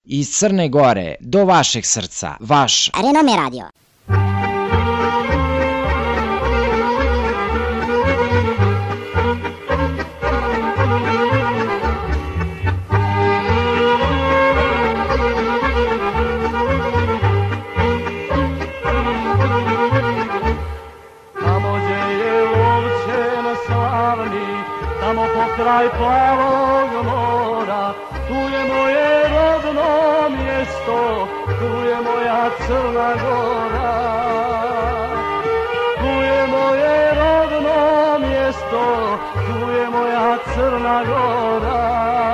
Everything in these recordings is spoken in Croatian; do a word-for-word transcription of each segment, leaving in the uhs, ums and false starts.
Iz Crne Gore do vašeg srca, vaš Renome radio. Tamo gdje je lovčen slavni, tamo pokraj plavog mora, tu je moje rodno mjesto, tu je moja Crna Gora. Tu je moje rodno mjesto, tu je moja Crna Gora.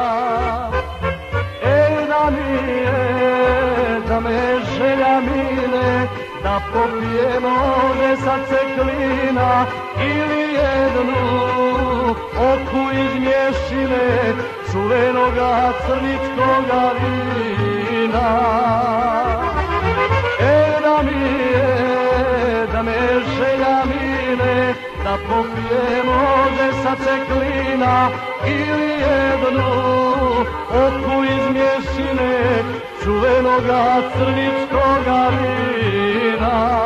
Ej da mi je, da me želja mine, da popijemo deset klina ili jednu oku iz mješine čuvenoga crničkoga vina. E da mi je, da me želja mine, da popijemo deset klina ili jednu oku iz mješine čuvenoga crničkoga vina.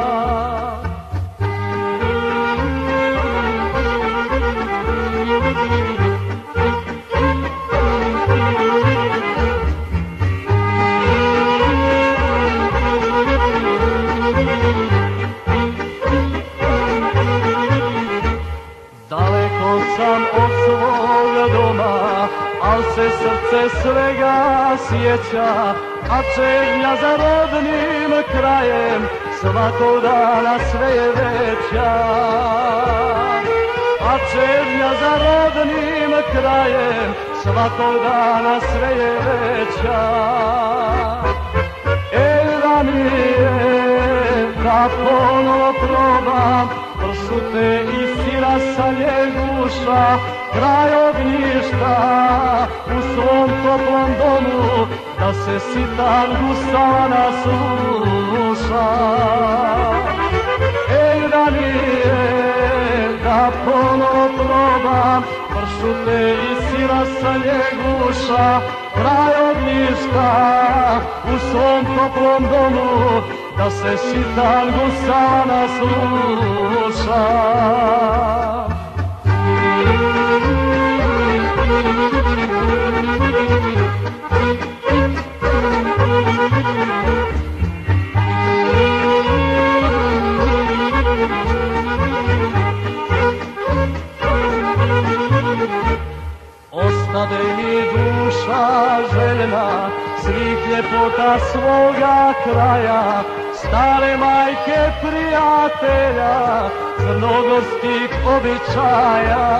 Daleko sam od svog doma, al se srce svega sjeća, a čežnja za rodnim krajem svakog dana sve je veća. A čežnja za rodnim krajem svakog dana sve je veća. E da mi je, da ponovo probam pršute i sira sa ljeguša, kraj ognjišta u svom toplom domu, da se sitan gusana sluša. Ej da mi je, da ponovo probam pršute i sira sa ljeguša, kraj ognjišta u svom toplom domu, da se sitan gusana sluša. Ostade mi duša željna svih ljepota svoga kraja, stare majke prijatelja, crnogorskih običaja.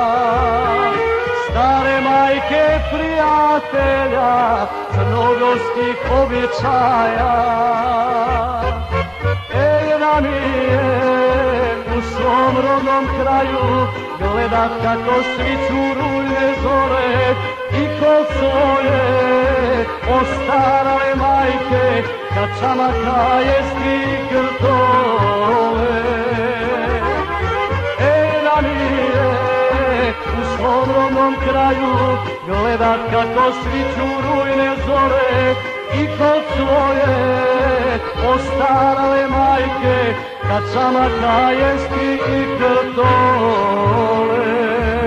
Stare majke prijatelja, crnogorskih običaja. Ej da mi je u svom rodnom kraju gledat kako sviću rujne zore i kod svoje ostarale majke kad čamaka jesti grtove. Ej da mi je u svom rodnom kraju gledat kako sviću rujne zore i kod svoje ostarale majke kad čamaka jesti grtove.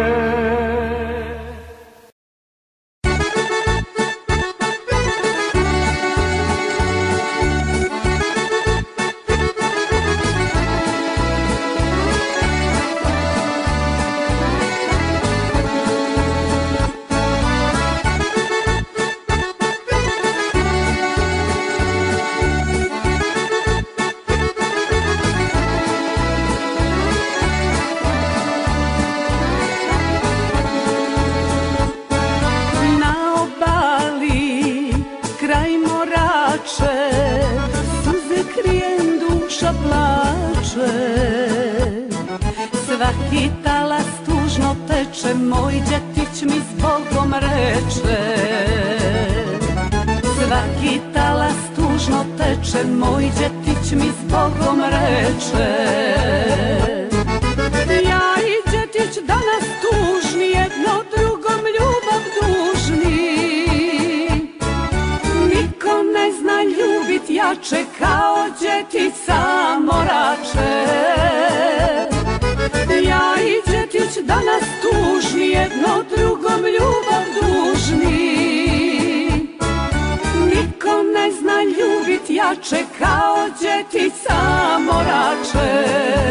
Svaki talas tužno teče, moj djetić mi zbogom reče. Svaki talas tužno teče, moj djetić mi zbogom reče. Ja i djetić danas tužni, jedno drugom ljubav dužni. jače kao djetica morače. Ja i djetić danas tužni, jedno drugom ljubav dužni. Niko ne zna ljubit jače kao djetica morače.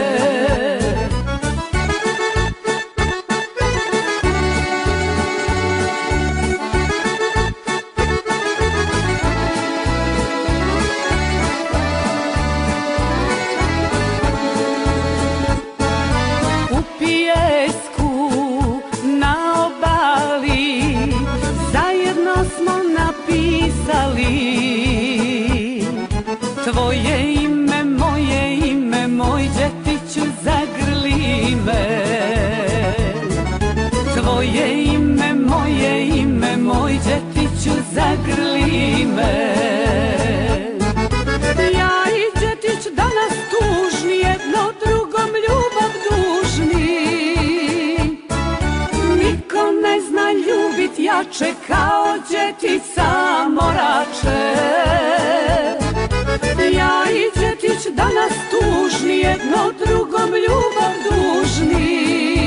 Tvoje ime, moje ime, moj djetiću zagrli me. Tvoje ime, moje ime, moj djetiću zagrli me. Ja i djetić danas tužni, jedno drugom ljubav dužni. Niko ne zna ljubit jače kao djetica morače. Ja i djetić danas tužni, jedno drugom ljubav dužni.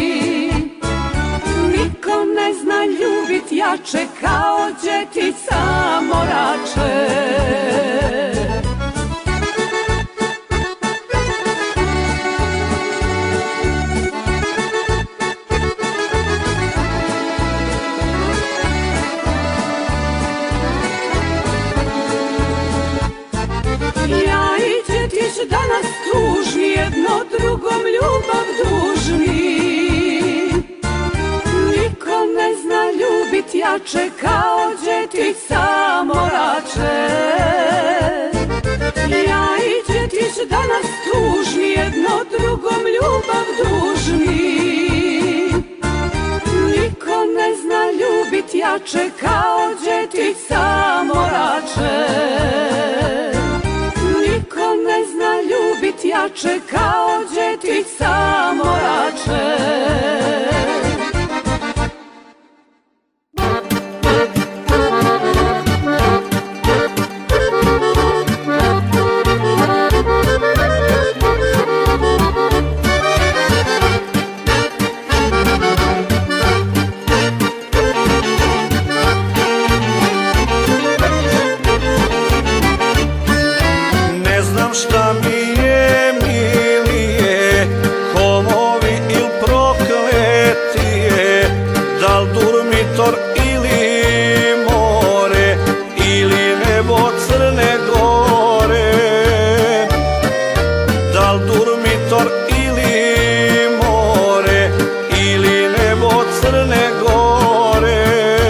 Niko ne zna ljubit jače kao djetica morače. Danas tužni, jedno drugom ljubav dužni. Niko ne zna ljubit jače kao djetica morače. Ja i djetić danas tužni, jedno drugom ljubav dužni. Niko ne zna ljubit jače kao djetica morače. Niko ne zna ljubit jače kao djetica morače. Šta mi je milije, homovi il prokletije, dal Durmitor ili more, ili nebo Crne Gore. Dal Durmitor ili more, ili nebo Crne Gore.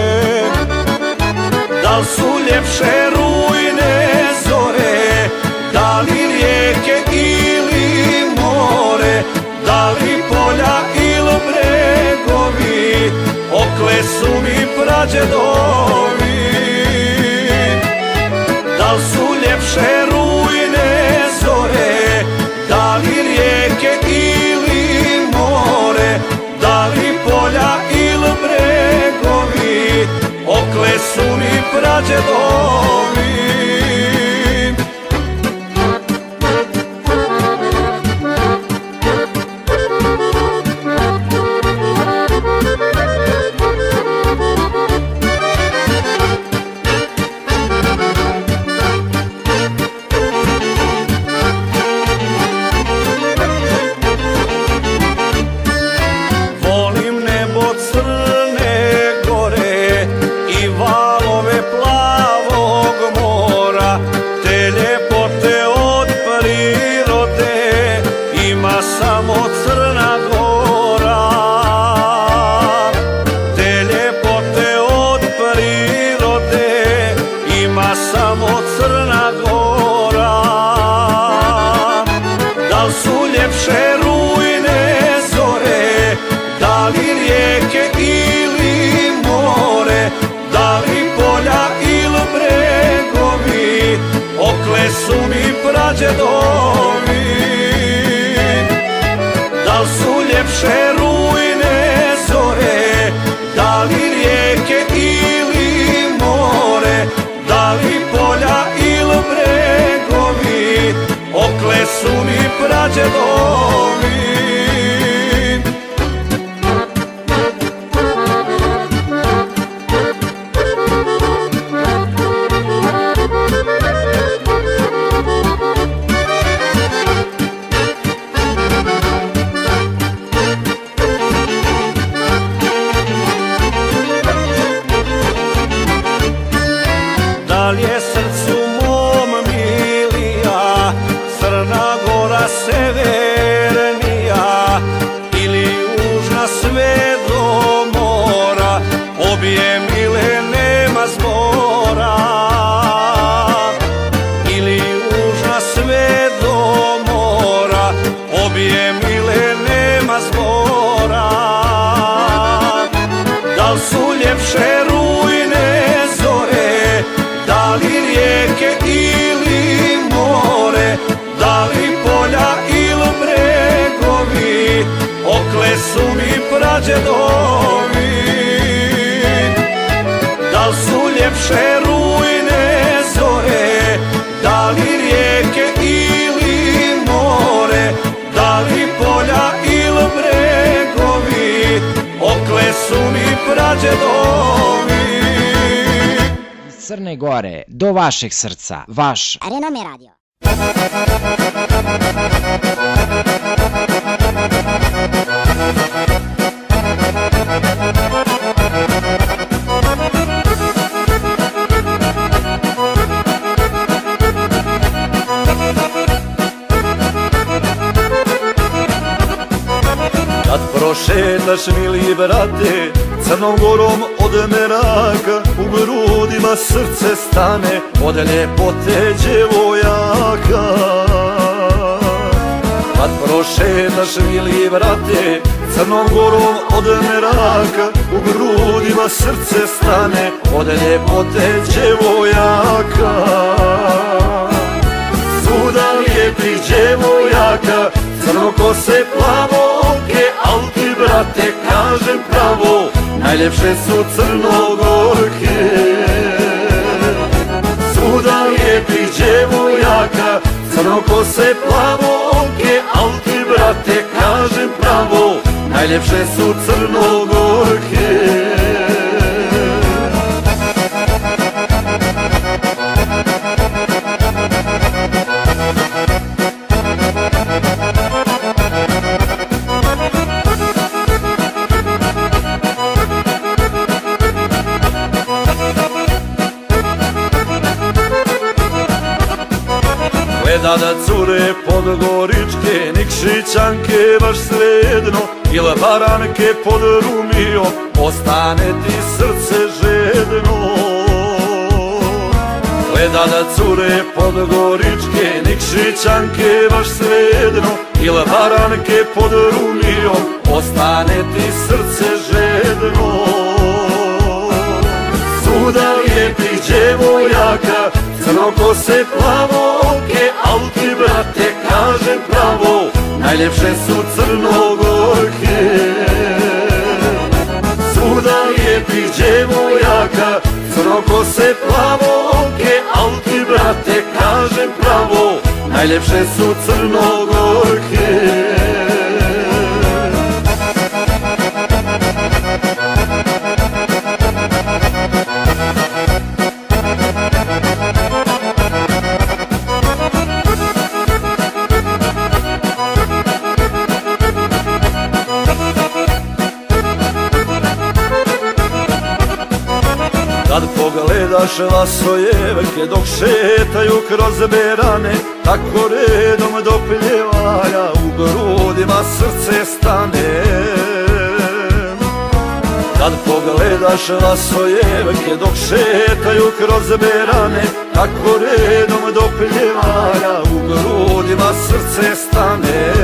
Dal su ljepše rujne zore, da li rijeke ili more, da li polja ili bregovi, okle su mi prađedovi. Da li su ljepše rujne zore, da li rijeke ili more, da li polja ili bregovi, okle su mi prađedovi. Samo Crna Gora, te ljepote od prirode ima samo Crna Gora. Da li su ljepše rujne zore, da li rijeke ili more, da li polja ili bregovi, okle su mi prađedovi. Da li su ljepše rujne zore, da li rijeke ili more, da li polja ili bregovi, prađedovi. Dal' je srcu mom milija Crna Gora severnija ili južna sve do mora, obje mile nema zbora. Ili južna sve do mora, obje mile nema zbora. Dal' su ljepše rujne zore, da li rijeke ili more, da li polja ili bregovi, okle su mi prađedovi. Da li su ljepše rujne zore, da li rijeke ili more, da li polja ili bregovi, okle su mi prađedovi. Crne Gore do vašeg srca, vaš Renome radio. Kad prošetaš mili brate Crnom Gorom od Meraka, u grudima srce stane od ljepote djevojaka. Kad prošetaš mili brate Crnom Gorom od Meraka, u grudima srce stane od ljepote djevojaka. Svuda lijepih djevojaka, crnokose plavoke, al ti brate kažem pravo, najljepše su Crnogorke. Svuda lijepih djevojaka, crnokose plavoke, al ti brate kažem pravo, najljepše su Crnogorke. Gleda da cure podgoričke, Nikšićanke baš svejedno, ili Baranke pod Rumijom, ostane ti srce žedno. Gleda da cure podgoričke, Nikšićanke baš svejedno, ili Baranke pod Rumijom, ostane ti srce žedno. Svuda lijepih djevojaka, crnokose plavoke, al ti brate kažem pravo, najljepše su Crnogorke. Svuda lijepih djevojaka, crnokose plavoke, al ti brate kažem pravo, najljepše su Crnogorke. Kad pogledaš vasojevke dok šetaju kroz berane, tako redom do pljevaja u grudima srce stane. Kad pogledaš vasojevke dok šetaju kroz berane, tako redom do pljevaja u grudima srce stane.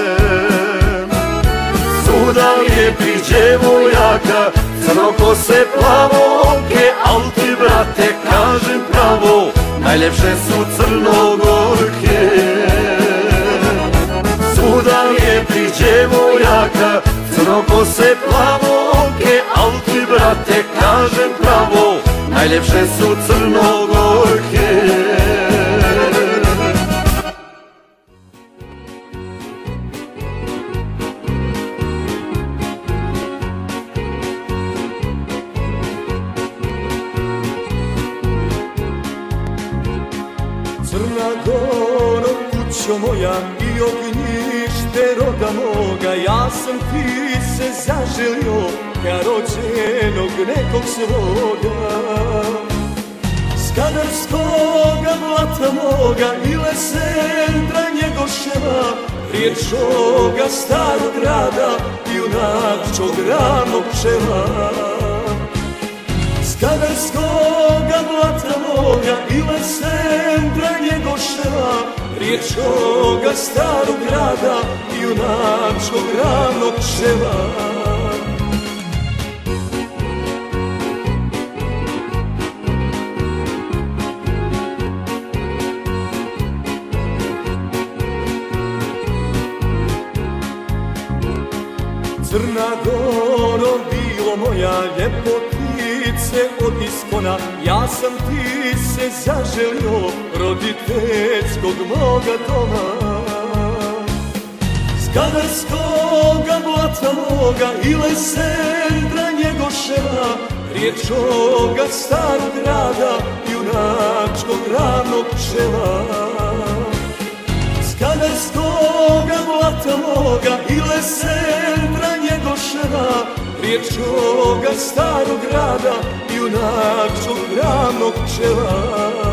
Svuda lijepih djevojaka, crnokose plavoke, al ti brate kažem pravo, najljepše su Crnogorke. Svuda lijepih djevojaka, crnokose plavoke, al ti brate kažem pravo, najljepše su Crnogorke. Crna Goro, kućo moja i ognjište roda moga, ja sam ti se zaželio ka rođenog nekog svoga. Skadarskoga blata moga i Lesendra Njegoševa, riječkoga starog grada i junačkog ravnog pčela. Skadarskoga blata moga i Lesendra Njegoševa, riječkoga starog grada i junačkog ravnog pčela. Crna Goro, bilo moja ljepotice od iskona, ja sam ti se zaželio roditeljskog moga doma. Skadarskoga blata moga i Lesendra Njegoševa, riječkoga starog grada i junačkog ravnog pčela. Skadarskoga blata moga i Lesendra Njegoševa, riječkoga starog grada i junačkog ravnog pčela.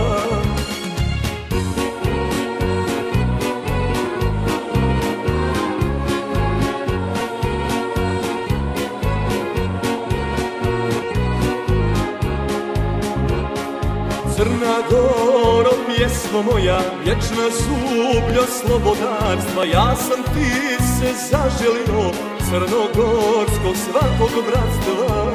Crna Goro, pjesmo moja, vječna zublja slobodarstva, ja sam ti se zaželio crnogorskog svakog bratstva.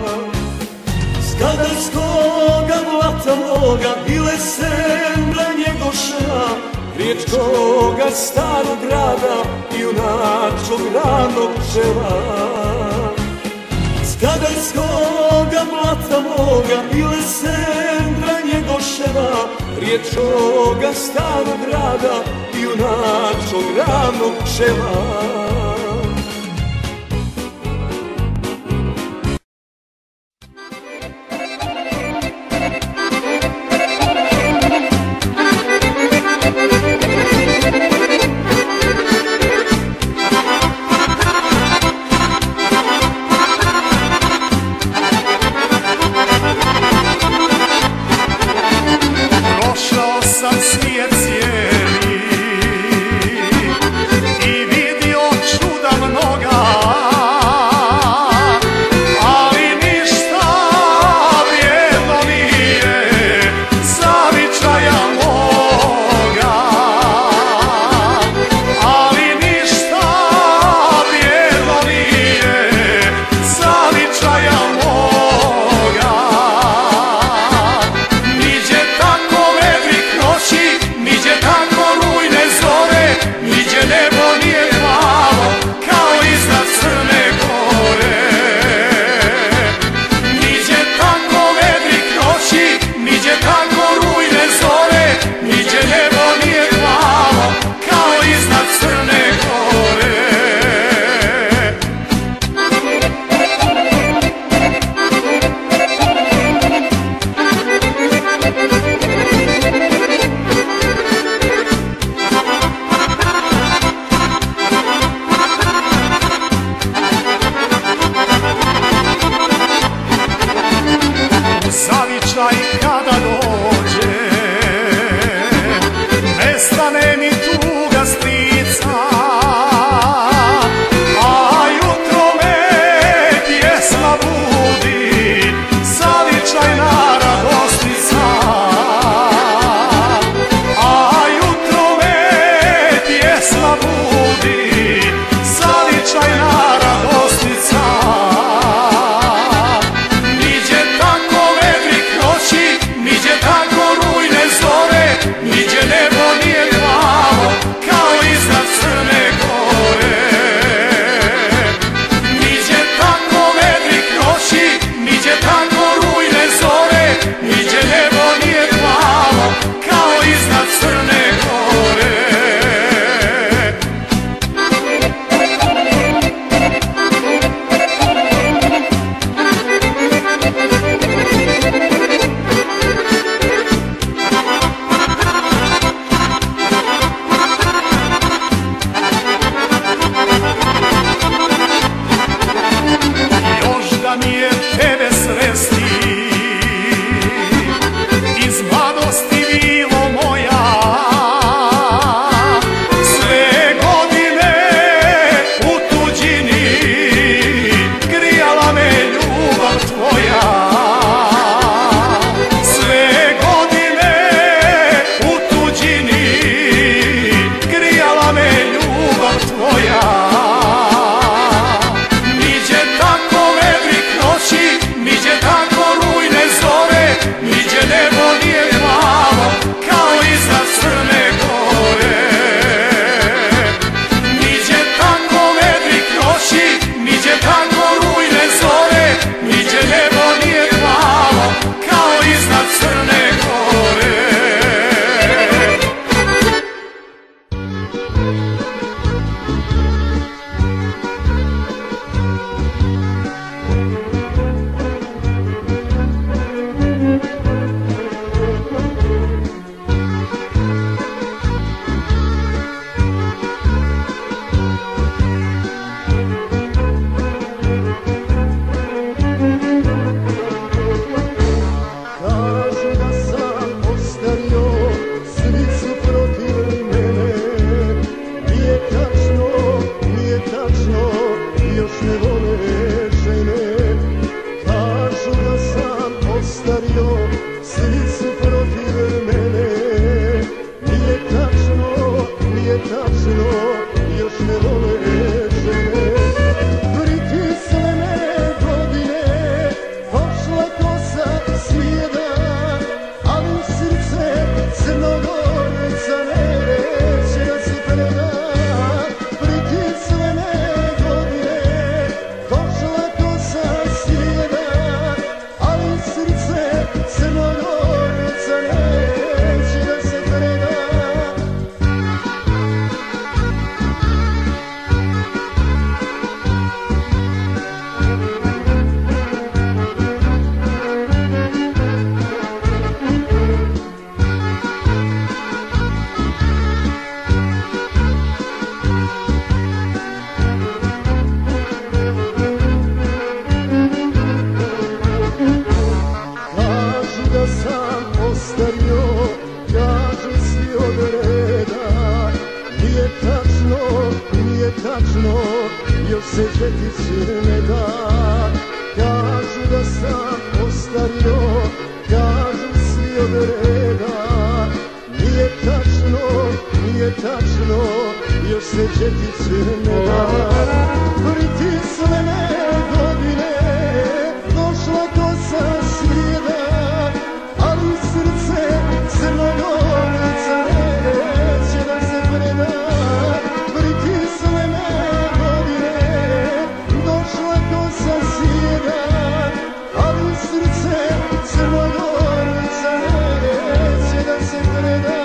Skadarskoga blata moga i Lesendra Njegoševa, riječkoga starog grada i junačkog ravnog pčela. Skadarskoga blata moga i Lesendra Njegoševa, riječkoga starog grada i junačkog ravnog pčela. Svijet cijeli i vidio nije tačno, još se žetit ne da. Kažu da sam ostario, kažu svi od reda. Nije tačno, nije tačno, još se žetit ne da. Pritisle me godine, došla kosa svijeda, ali srce Crnogorca neće da se preda. Pritisle me godine, došla kosa svijeda, ali srce Crnogorca neće da se preda.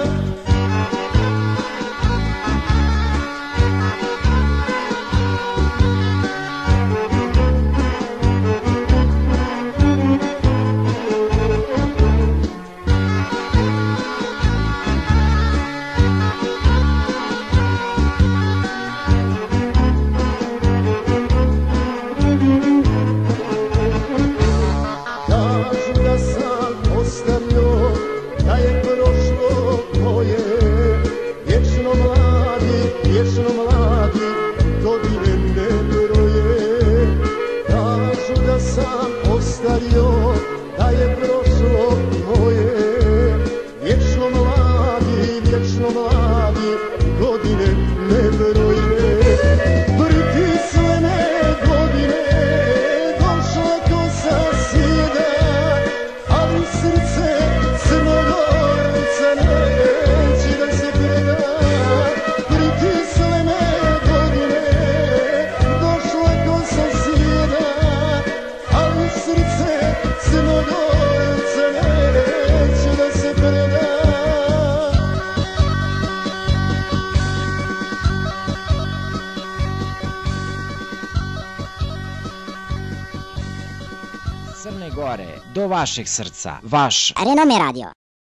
Crne Gore, do vašeg srca, vaš Renome radio.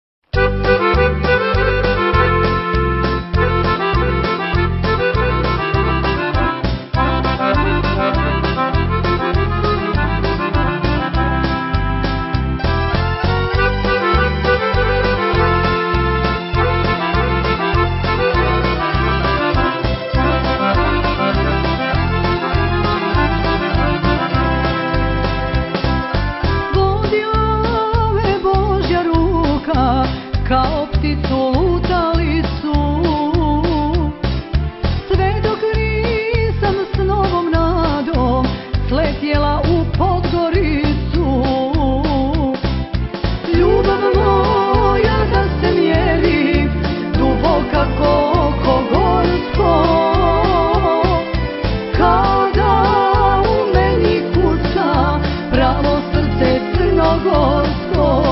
Kao pticu lutalicu, sve dok nisam s novom nadom sletjela u Podgoricu. Ljubav moja da se mjeri duboka koliko gorsko, kada u meni kuca pravo srce crnogorsko.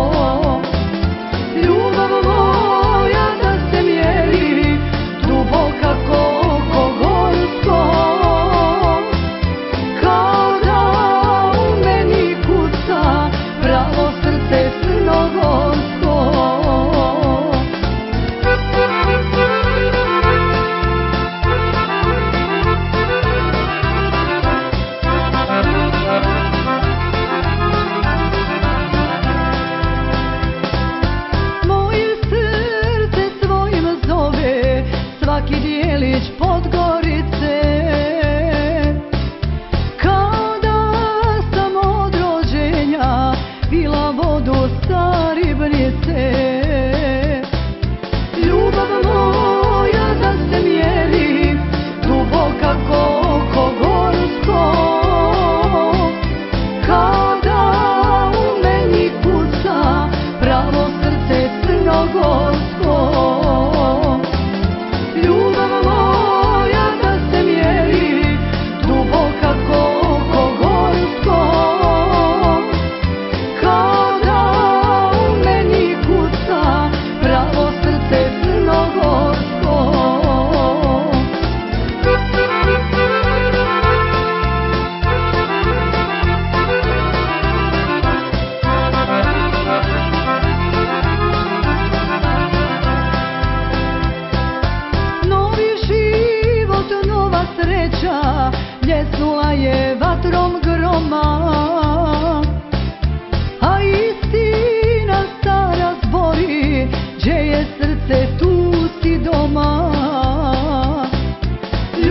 Svaki dijelić Podgorice, kao da sam od rođenja pila vodu sa ribnice. Ljubav moja da se mjeri duboka koliko gorsko, kao da u meni kuca pravo srce crnogorsko. Ljesnula je vatrom groma, a istina stara zbori, gdje je srce tu si doma.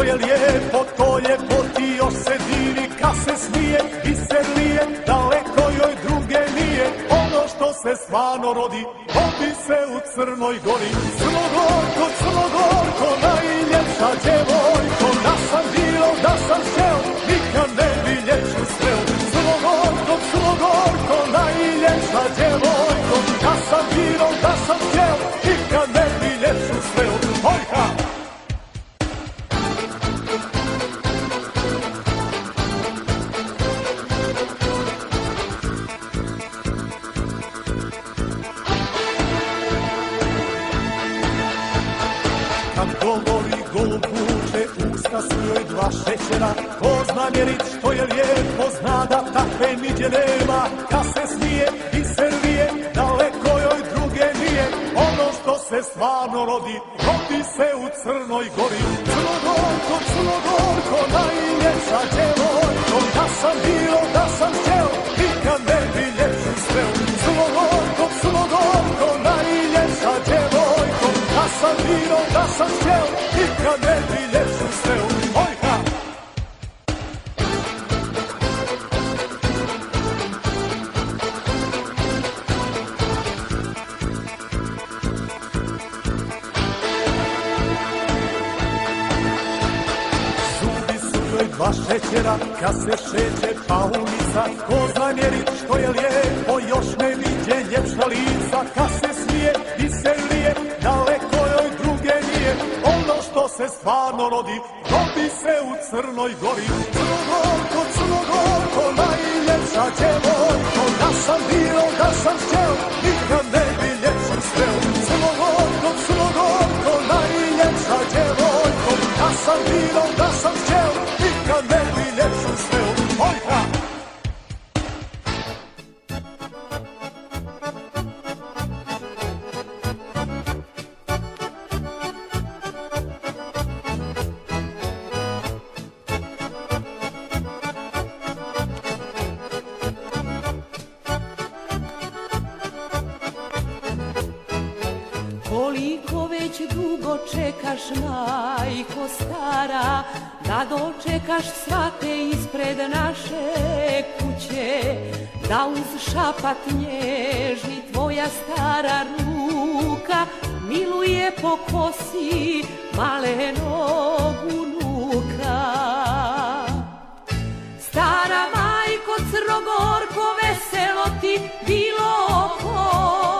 je lijepo, to ljepoti još se divi, kad se smije i se lije, daleko joj druge nije. Ono što se stvarno rodi, rodi se u Crnoj Gori. Crnogorko, Crnogorko, najljepša djevojko, da sam bilo, da sam sjel, nikad ne bi ljepšu sreo. Crnogorko, Crnogorko, najljepša djevojko, da sam bilo, da sam sjel, nikad ne bi ljepšu sreo. Hojka! Kad govori golub vuče, usta su joj dva šećera. Ko zna mjerit što je lijepo, zna da takve niđe nema. Kad se smije i servije, daleko joj druge nije. Ono što se stvarno rodi, rodi se u Crnoj Gori. Crnogorko, Crnogorko, najljepša djevojko, da sam bilo, da sam sjel, nikad ne bi ljepšu sreo. Crnogorko, Crnogorko, najljepša djevojko, da sam bilo, da sam sjel, nikad ne bi ljepšu sreo. Hojka! Dva šećera, kad se šeće paunica, ko zna mjerit što je lijepo, još ne viđe ljepša lica. Kad se smije i se lije, daleko joj druge nije. Ono što se stvarno rodi, rodi se u Crnoj Gori. Crnogorko, Crnogorko, najljepša djevojko, da sam bilo, da sam sjel, nikad ne bi ljepšu sreo. Crnogorko, Crnogorko, najljepša djevojko, da sam bilo, da sam sjel, nikad ne bi ljepšu sreo. Hojka! Koliko već dugo čekaš, majko stara, da dočekaš svate ispred naše kuće, da uz šapat nježni tvoja stara ruka miluje po kosi malenog unuka. Stara majko Crnogorko, veselo ti bilo ko,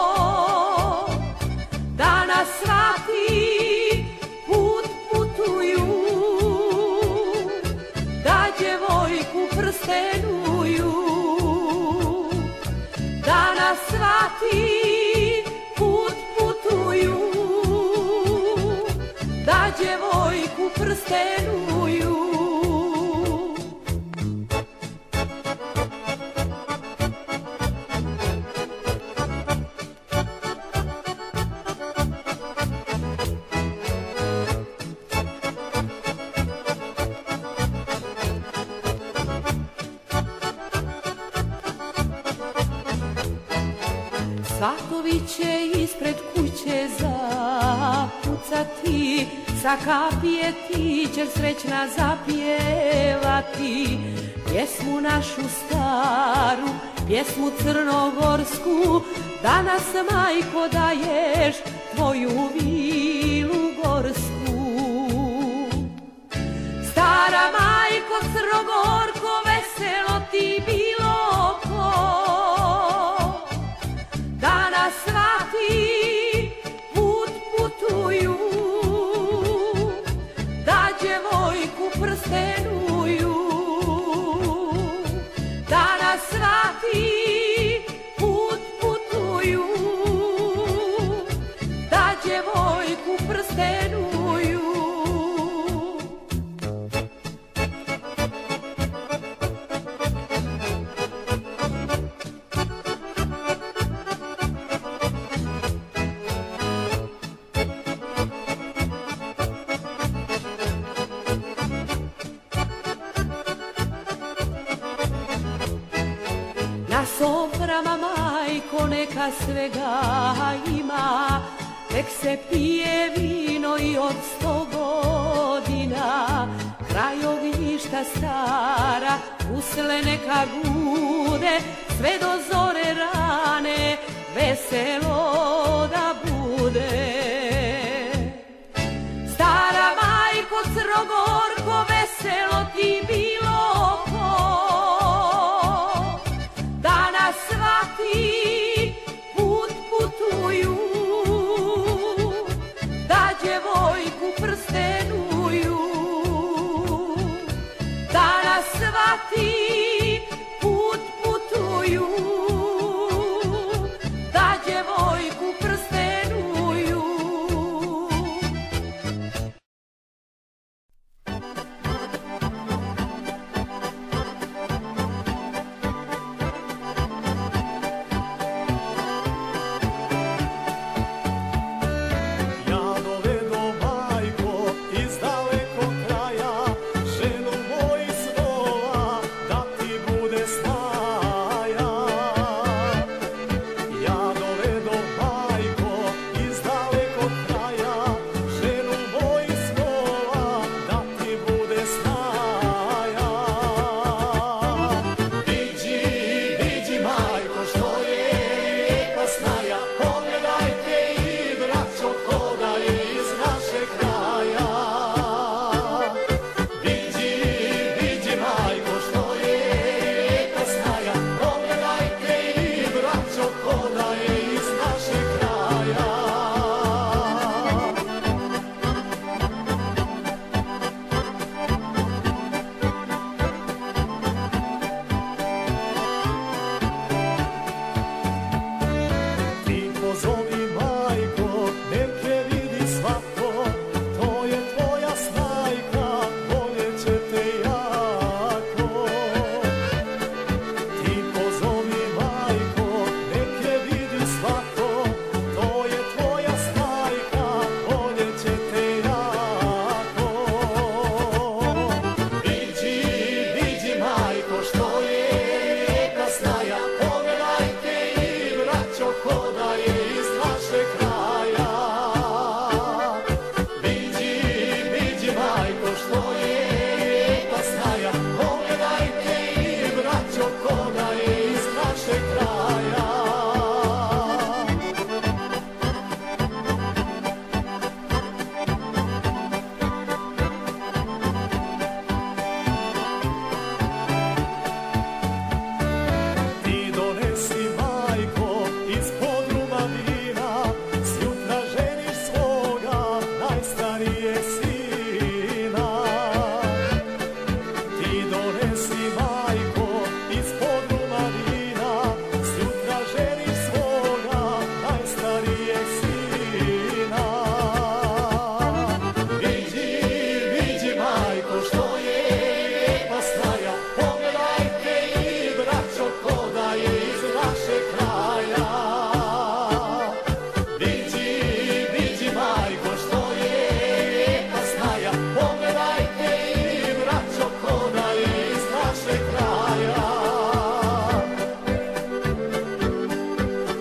da nas svati put putuju, da djevojku prstenuju, da nas svati put putuju, da djevojku prstenuju. Svatovi će ispred kuće zapucati, sa kapije ti ćeš srećna zapjevati. Pjesmu našu staru, pjesmu crnogorsku, danas majko daješ tvoju vilu gorsku. Stara majko Crnogorko, veselo ti bilo ko, da nas svati put putuju, da djevojku prstenuju, da nas svati put putuju, da djevojku prstenuju. Na soframa, majko, neka svega ima, nek se pije vino i od sto godina. kuća stara, usle neka gude, sve do zore rane, veselo da bude. Stara majko Crnogorko, veselo ti bilo ko, da nas svaki put putuju, da djevojku prstenuju, da nas svaki put putuju, da djevojku prstenuju.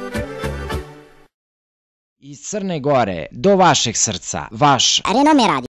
Iz Crne Gore do vašeg srca, vaš Renome radio.